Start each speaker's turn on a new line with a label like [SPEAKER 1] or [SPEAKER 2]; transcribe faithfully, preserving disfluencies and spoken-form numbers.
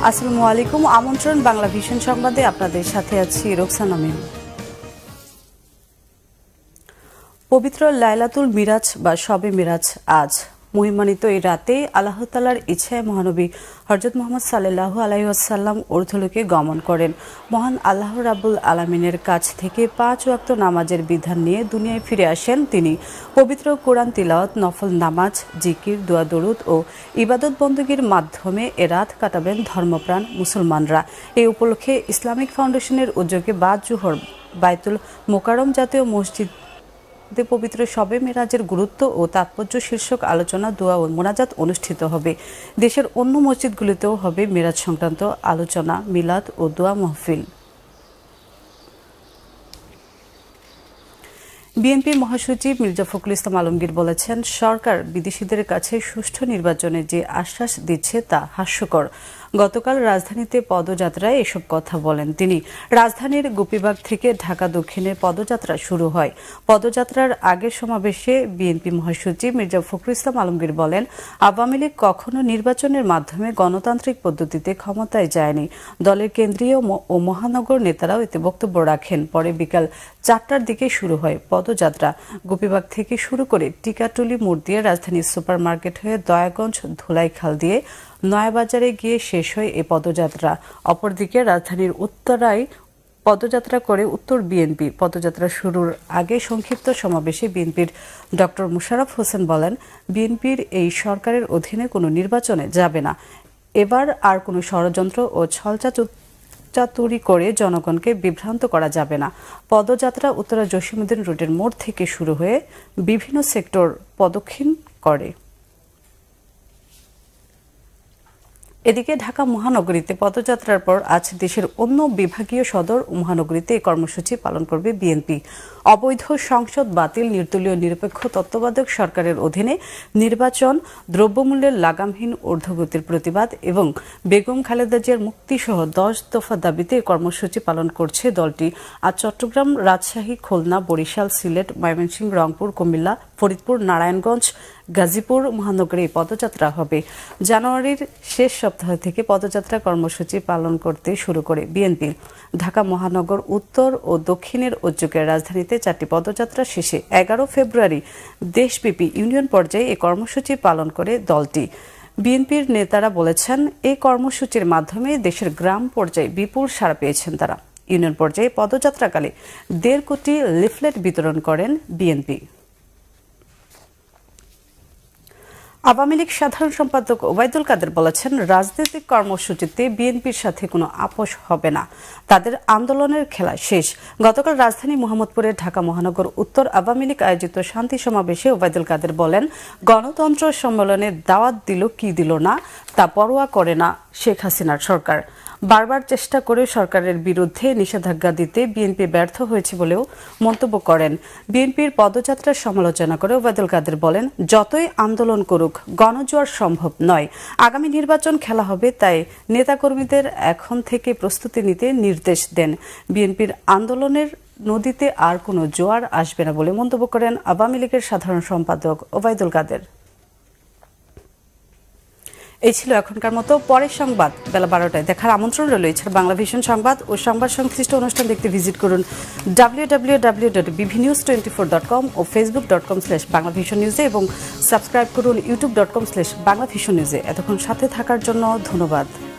[SPEAKER 1] আসসালামু আলাইকুম। আমন্ত্রণ বাংলাভিশন সংবাদে আপনাদের সাথে আছি রোকসানা মিম। পবিত্র লাইলাতুল মিরাজ বা শবে মিরাজ আজ। মহিমান্বিত এই রাতে আল্লাহ তাআলার ইচ্ছায় মহানবী হযরত মুহাম্মদ সাল্লাল্লাহু আলাইহি ওয়াসাল্লাম ঊর্ধ্বলোকে গমন করেন। মহান আল্লাহ রাব্বুল আলামিনের কাছ থেকে পাঁচ ওয়াক্ত নামাজের বিধান নিয়ে দুনিয়ায় ফিরে আসেন তিনি। পবিত্র কোরআন তিলাওয়াত, নফল নামাজ, জিকির, দোয়া দরুদ ও ইবাদত বন্দগীর মাধ্যমে এ রাত কাটাবেন ধর্মপ্রাণ মুসলমানরা। এই উপলক্ষে ইসলামিক ফাউন্ডেশনের উদ্যোগে বাদ জোহর বাইতুল মোকাররম জাতীয় মসজিদ পবিত্র শবে মিরাজের গুরুত্ব ও তাৎপর্য শীর্ষক আলোচনা, দোয়া ও মোনাজাত অনুষ্ঠিত হবে। দেশের অন্য মসজিদগুলিতেও হবে মিরাজ সংক্রান্ত আলোচনা, মিলাদ ও দোয়া মাহফিল। বিএনপির মহাসচিব মির্জা ফখরুল ইসলাম আলমগীর বলেছেন, সরকার বিদেশিদের কাছে সুষ্ঠু নির্বাচনে যে আশ্বাস দিচ্ছে তা হাস্যকর। গতকাল রাজধানীতে পদযাত্রায় এসব কথা বলেন তিনি। রাজধানীর গোপীবাগ থেকে ঢাকা দক্ষিণে পদযাত্রা শুরু হয়। পদযাত্রার আগের সমাবেশে বিএনপি মহাসচিব মির্জা ফখরুল ইসলাম আলমগীর বলেন, আওয়ামী লীগ কখনো নির্বাচনের মাধ্যমে গণতান্ত্রিক পদ্ধতিতে ক্ষমতায় যায়নি। দলের কেন্দ্রীয় ও মহানগর নেতারাও এতে বক্তব্য রাখেন। পরে বিকাল চারটার দিকে শুরু হয় পদযাত্রা। গোপীবাগ থেকে শুরু করে টিকাটুলি মোড় দিয়ে রাজধানীর সুপার মার্কেট হয়ে দয়াগঞ্জ, ধুলাইখাল দিয়ে নয়াবাজারে গিয়ে শেষ হয় এই পদযাত্রা। অপরদিকে রাজধানীর উত্তরায় পদযাত্রা করে উত্তর বিএনপি। পদযাত্রা শুরুর আগে সংক্ষিপ্ত সমাবেশে বিএনপির ডক্টর মোশাররফ হোসেন বলেন, বিএনপির এই সরকারের অধীনে কোনো নির্বাচনে যাবে না। এবার আর কোনো ষড়যন্ত্র ও ছলচাতুর চাতুরি করে জনগণকে বিভ্রান্ত করা যাবে না। পদযাত্রা উত্তরা জসীমউদ্দিন রোডের মোড় থেকে শুরু হয়ে বিভিন্ন সেক্টর প্রদক্ষিণ করে। এদিকে ঢাকা মহানগরীতে পদযাত্রার পর আজ দেশের অন্য বিভাগীয় সদর ও মহানগরীতে এই কর্মসূচি পালন করবে বিএনপি। অবৈধ সংসদ বাতিল, নির্দলীয় নিরপেক্ষ তত্ত্বাবধায়ক সরকারের অধীনে নির্বাচন, দ্রব্যমূল্যের লাগামহীন ঊর্ধ্বগতির প্রতিবাদ এবং বেগম খালেদা জিয়ার মুক্তিসহ দশ দফা দাবিতে এই কর্মসূচি পালন করছে দলটি। আজ চট্টগ্রাম, রাজশাহী, খুলনা, বরিশাল, সিলেট, ময়মনসিংহ, রংপুর, কুমিল্লা, ফরিদপুর, নারায়ণগঞ্জ, গাজীপুর মহানগরে এই পদযাত্রা হবে। জানুয়ারির শেষ সপ্তাহ থেকে পদযাত্রা কর্মসূচি পালন করতে শুরু করে বিএনপি। ঢাকা মহানগর উত্তর ও দক্ষিণের উদ্যোগে রাজধানীতে চারটি পদযাত্রা শেষে এগারো ফেব্রুয়ারি দেশব্যাপী ইউনিয়ন পর্যায়ে এই কর্মসূচি পালন করে দলটি। বিএনপির নেতারা বলেছেন, এই কর্মসূচির মাধ্যমে দেশের গ্রাম পর্যায়ে বিপুল সাড়া পেয়েছেন তারা। ইউনিয়ন পর্যায়ে পদযাত্রাকালে দেড় কোটি লিফলেট বিতরণ করেন বিএনপি। আওয়ামী লীগ সাধারণ সম্পাদক ওবায়দুল কাদের বলেছেন, রাজনৈতিক কর্মসূচিতে বিএনপির সাথে কোনো আপোষ হবে না। তাদের আন্দোলনের খেলা শেষ। গতকাল রাজধানী মোহাম্মদপুরে ঢাকা মহানগর উত্তর আওয়ামী লীগ আয়োজিত শান্তি সমাবেশে ওবায়দুল কাদের বলেন, গণতন্ত্র সম্মেলনে দাওয়াত দিল কি দিল না তা পরোয়া করে না শেখ হাসিনার সরকার। বারবার চেষ্টা করে সরকারের বিরুদ্ধে নিষেধাজ্ঞা দিতে বিএনপি ব্যর্থ হয়েছে বলেও মন্তব্য করেন। বিএনপির পদযাত্রার সমালোচনা করে ওবায়দুল কাদের বলেন, যতই আন্দোলন করুক গণজোয়ার সম্ভব নয়। আগামী নির্বাচন খেলা হবে, তাই নেতাকর্মীদের এখন থেকে প্রস্তুতি নিতে নির্দেশ দেন। বিএনপির আন্দোলনের নদীতে আর কোনো জোয়ার আসবে না বলে মন্তব্য করেন আওয়ামী লীগের সাধারণ সম্পাদক ওবায়দুল কাদের। এই ছিল এখনকার মতো। পরের সংবাদ বেলা বারোটায় দেখার আমন্ত্রণ রইল। এছাড়া বাংলাভিশন সংবাদ ও সংবাদ সংশ্লিষ্ট অনুষ্ঠান দেখতে ভিজিট করুন W W W dot BV news twenty four dot com ও Facebook dot com slash Banglavision নিউজে এবং সাবস্ক্রাইব করুন YouTube dot com slash Banglavision নিউজে। এতক্ষণ সাথে থাকার জন্য ধন্যবাদ।